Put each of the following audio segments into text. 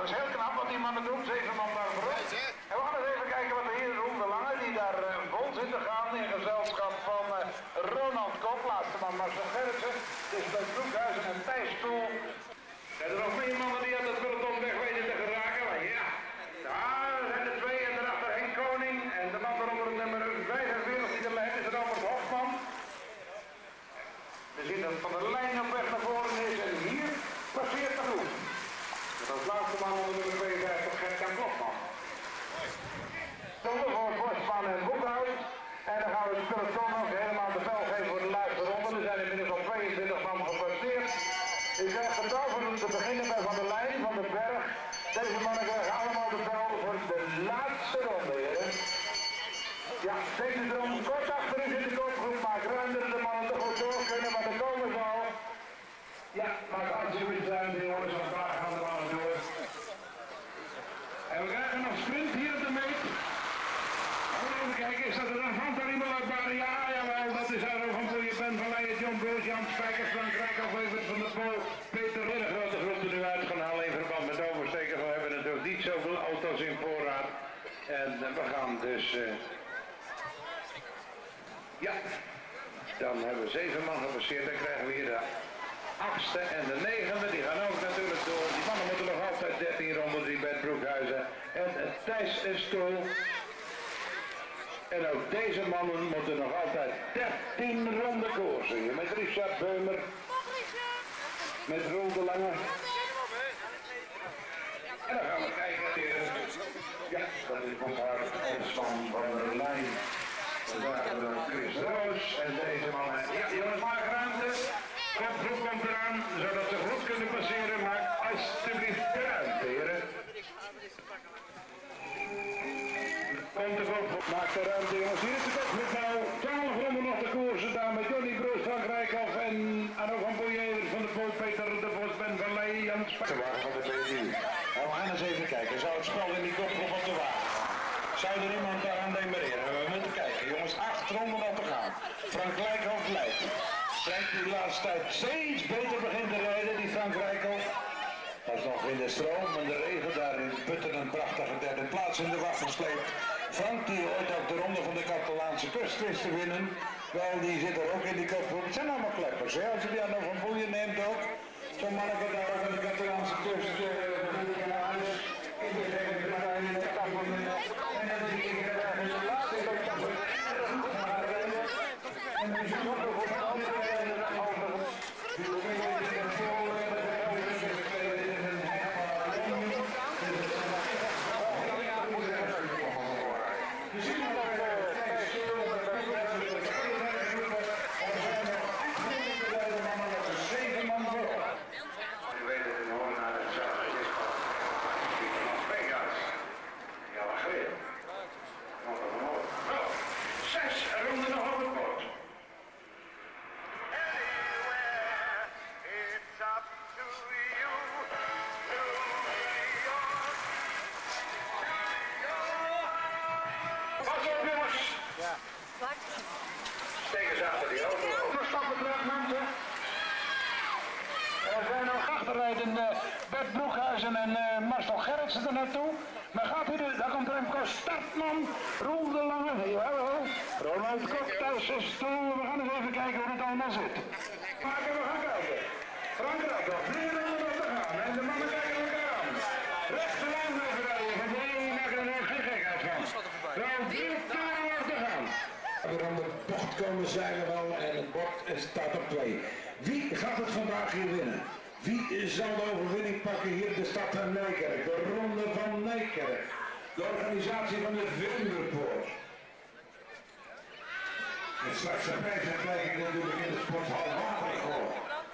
dat is heel knap wat die mannen doen, 7 man daar voorop. En we gaan eens even kijken wat er hier rond de Lange, die daar vol zit te gaan in gezelschap van Ronald Kop, laatste man Marcel Gerritsen. Dus bij Broekhuizen en Thijs Stoel. Zijn er nog meer mannen die uit het peloton weg weten te geraken? Ja, daar zijn er 2 en daarachter Henk Koning. En de man onder het nummer 45 die de leidt is Robert Hofman. We zien dat Van der Lijn op weg naar voren is en hier passeert de groep. Met als laatste man onder nummer 52 Gert-Jan Klopman. Zonder voor Forsman en Boekhuis. En dan gaan we de peloton ook helemaal de bel geven voor de laatste ronde. Er zijn inmiddels al 22 man gepasseerd. U krijgt de bel van te beginnen bij Van der Lijn, Van den Berg. Deze mannen krijgen allemaal de bel voor de laatste ronde, heren. Ja, deze ronde kort achter u zit de kopgroep, maakt ruimte dat de mannen toch goed door kunnen, maar er komen ze al. Ja, maar alsjeblieft ruimte jongens, want daar gaan de mannen door. En we krijgen nog sprint hier op de meet. Even kijken, is dat er een Vantarimo uit Baren? Ja, jawel, dat is Arno van Boeien, Ben van Leijen, John Boos, Jan Spijkers, Frank Rijkoff, Evert van der Poel, Peter in een grote groep er nu uit gaan halen in verband met oversteken. We hebben natuurlijk niet zoveel auto's in voorraad. En we gaan dus... ja, dan hebben we 7 man gepasseerd. Dan krijgen we hier de 8e en de 9e. Die gaan ook natuurlijk door. Die mannen moeten nog altijd 13 ronden zien bij het Broekhuizen. En Thijs Stoel. En ook deze mannen moeten nog altijd 13 ronden koersen. Met Richard Beumer. Met Roel de Lange. En dan gaan we kijken. Ja, dat is van haar van der Lijn. Daar hebben we Chris Roos en deze mannen. Ja, jongens, maak ruimte. Kopgroep komt eraan, zodat ze goed kunnen passeren. Maak alsjeblieft de ruimte, heren. Komt de kopgroep, maak de ruimte, jongens. Hier is de kopgroep nou. 12 ronden nog te koersen daar met Johnny Broers, Frank Rijkoff en Arno van Boeien, van de Poel, Peter de Vos, Ben van Leijen, Jan Spijker. De wagen van de PSU. Nou, we gaan eens even kijken. Zou het spel in die kopgroep op de wagen? Zou er iemand daaraan demereren? We moeten kijken, jongens, 8 ronden nog te gaan. Frank Rijkoff leidt. Frank die de laatste tijd steeds beter begint te rijden, die Frank Rijkoff. Dat is nog in de stroom en de regen daar in Putten een prachtige 3e plaats in de wacht gesleept. Frank die ooit op de ronde van de Catalaanse kust wist te winnen. Wel, die zit er ook in die kopgroep. Het zijn allemaal kleppers, hè? Als je die aan Van Boeien neemt ook. Zo'n manneke daar ook in de Catalaanse kust. Steek eens achter die auto. Verstappen terug, mensen. Er zijn nog achterrijden Bert Broekhuizen en Marcel Gerritsen er naartoe. Maar gaat u daar komt Remco Startman, Roel de Lange, jawel, Ronald Kop, Thijs Stoel. We gaan eens even kijken hoe het allemaal zit. Maar we gaan kijken. Frankrijk nog 3 ronden nog te gaan en de mannen kijken elkaar aan. Rechte lijn blijven rijden, van de ene maken er nog geen gekheid van. Wel 3 talen nog te gaan. Weer aan de bocht komen zeilen wel en het bord staat op 2. Wie gaat het vandaag hier winnen? Wie zal de overwinning pakken hier de stad van Nijkerk? De ronde van Nijkerk. De organisatie van de Veluwepoort. Het straks prijs en krijg ik natuurlijk in de sporthal Watergoor.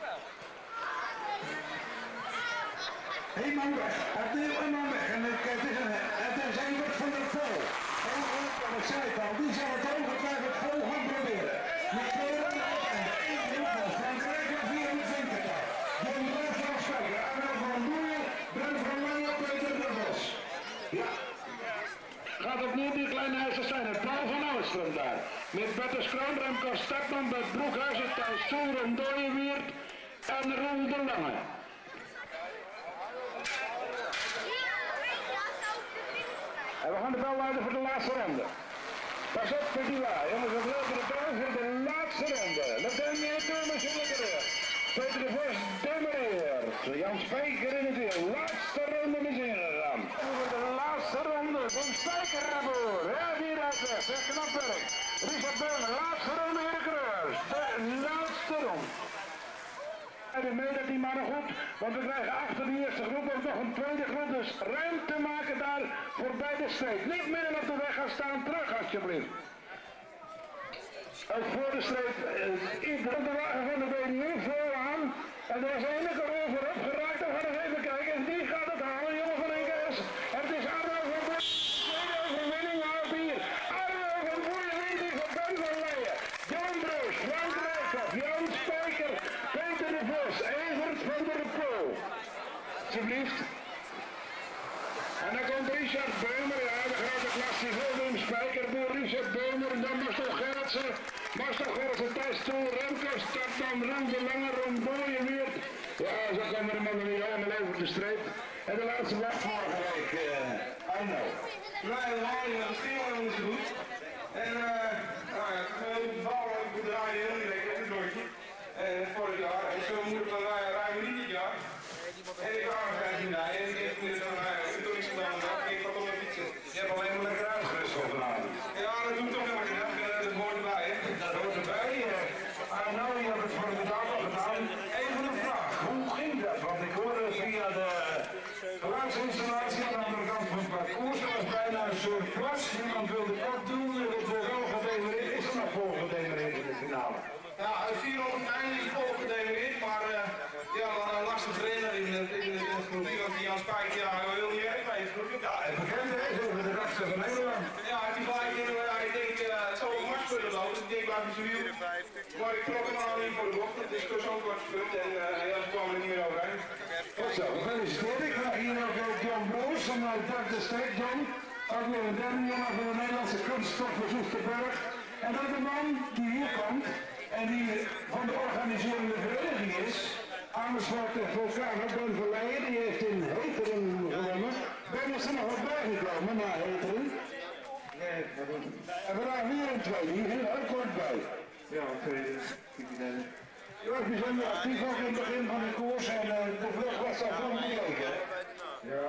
Eén man weg, opnieuw een man weg. En het is Evert van der Poel. Ik zei het al, die zal het ongetwijfeld vol gaan proberen. Met 2 ronden en de 1 groep van Frank Rijkoff hier in de Vinkertal. John Broers van Spijker, Arno van Boeien, Ben van Leijen, Peter de Vos. Ja. Gaat opnieuw die kleine huisjes zijn. Het Paul van Oudstrom daar. Met Bertus Kroon, Remco Startman, Bert Broekhuizen, Thijs Stoel, Ron Dooyeweert en Roel de Lange. laatste ronde. Pas op met die waar, jongens, we lopen de bal voor de laatste ronde. Let dan mee toe, maar ze lekker weer. Peter de Vos demareert. Jan Spijker in het weer. Laatste ronde is ingegaan. Voor de laatste ronde komt Spijker ervoor. Ja, hier uit weg, zeg knap werk. Richard Beumer, laatste ronde in de kruis. De laatste ronde. En mee dat die mannen goed, want we krijgen achter de eerste groep ook nog een tweede groep, dus ruimte maken daar voorbij de streep. Niet midden op de weg gaan staan, terug alsjeblieft. Ook voor de streep, iedereen de wagen van de BNU vooraan. En er is enige rol voorop geraakt, dan gaan we even kijken. En die gaat het halen, jongen van Enkels. Het is Arno van Boer. Tweede overwinning houdt hier. Arno van Boer wint hier van Ben van Leijen. John Broos, Frank Rijkoff, Jan Spijker, Peter de Vos, Evert van der Poel. Alsjeblieft. En dan komt Richard Beumer, ja, de grote klassie voor Wim Spijkerboer, Richard Beumer, en dan Marcel Gerritsen. Marcel Gerritsen thuis toe, Remco start dan, Ron de Lange, Ron Booyenweert. Ja, zo komen de mannen weer allemaal over de streep. En de laatste wacht vorige week, Arno. Nee, de schilder is goed. En de bal hebben we draaien heel direct in het rondje. Vorig jaar. En zo moet het dan rijden niet dit jaar. En ik wou nog even naar en ik moet dan toen ik gedaan heb, ik had op mijn fietsen. Je hebt alleen maar lekker uitgerust voor vanavond. Ja, dat doe ik toch helemaal niet. Dat hoort erbij, hè. Dat hoort erbij. Arno, je hebt het voor de dag al gedaan. Even een vraag, hoe ging dat? Want ik hoorde via de geluidsinstallatie aan de andere kant van het parcours, er was bijna een soort plas. Niemand wilde kop doen, er wordt wel gedemereerd. Is er nog volgedemereerd in de finale? Ja, 4 op het einde is volgedemereerd, maar ja, een lastige trainer in het groepje, want die Jan Spijker, ja, hij wil niet weg bij het groepje. Ja, het bekend is over de rechter van Nederland. Ja, die gelijk in, ik denk, het zal een marsspullen lopen, dus ik denk, laat ik zo wiel. Maar ik trok hem al niet voor de bocht, het is toch zo'n kort spult en ja, ze kwamen er niet meer overheen. Goed zo, gefeliciteerd. Ik krijg hier ook John Broos vanuit Dak de Streek, John. Ook weer een derde jongen van de Nederlandse kunststof van Soesterberg. En dat de man die hier komt en die van de organiserende vereniging is, Amersfoort en Vulkaan, Ben van Leijen, die heeft in Heteren gewonnen. Ben is er nog wat bijgekomen na Heteren. Nee, dat doet het. En vandaag weer een tweede, hier heel kort bij. Ja, tweede. Je was bijzonder actief ook in het begin van de koers en de vlucht was al goed bekeken. Ja.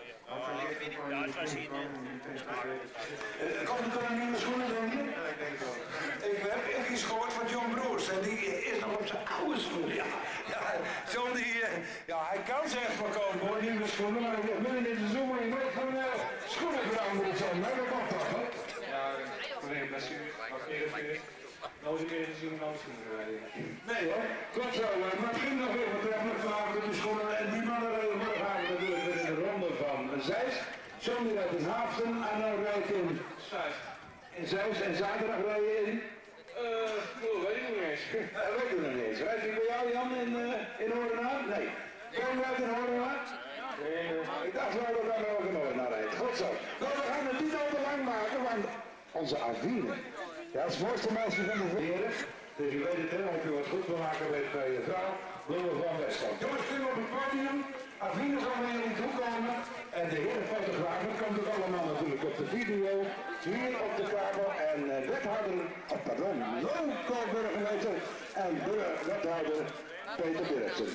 Komt het dan in de schoenen, denk je? Ja, ik denk het wel. Ik heb iets gehoord van John Broers en die is nog op zijn oude schoenen. Ja, John die, ja, hij kan zelfs maar komen hoor, nieuwe schoenen, maar hij heeft midden in de zomer in nooit van schoenen veranderd zijn. Maar dat komt toch, hè? Ja, probleem blessure. Wat meer nooit een keer gezien om schoenen rijden. Nee hoor, klopt zo. Maar het ging nog weer vertrekkelijk vanavond in de schoenen en die mannen rijden morgenavond natuurlijk weer in de ronde van Zeist. John die rijdt in Haafden en dan rijdt in Zeist en zaterdag rijden in... weet ik niet eens. Weet ik nog niet eens. Rijdt hij bij jou Jan in Hoornaar? Nee. Kom rijdt in Hoornaar? Nee, Ik dacht wel dat hij ook in Hoornaar rijdt. Goed zo. Nou, we gaan het niet al te lang maken, want onze Avine. Ja, het is het mooiste meisje van de wereld. Dus u weet het hè, of u wat goed wil maken weet bij je vrouw, Bloemen van Westland. Jongens, kunnen op het podium. Avine zal naar jullie toe komen. En de heren fotografen komt ook allemaal natuurlijk op de video. Hier op de kabel en wethouder, loco-burgemeester en wethouder Peter Dirksen.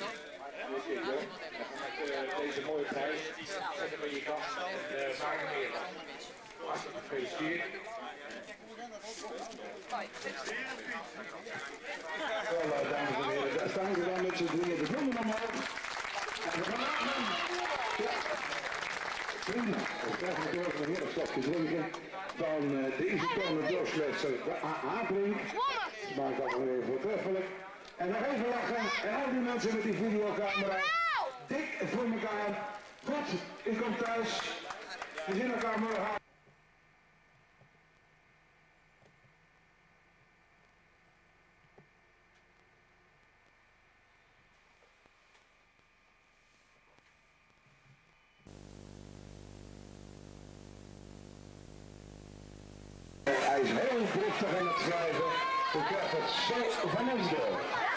Deze mooie prijs, zetten we je kast, maak hem weer. Hartelijk gefeliciteerd. Wel, dames en heren, daar staan ze dan met z'n drieën de bloemen omhoog. En we gaan aan. Ja. Prima. We krijgen natuurlijk nog weer een slokje drinken van de isotone doorslutser, de AA-drink. Smaakt allemaal weer voortreffelijk. En nog even lachen. En al die mensen met die videocamera. Dik voor elkaar. Goed, u komt thuis. We zien elkaar morgen. Hij is heel driftig aan het schrijven. U krijgt het zo van ons door.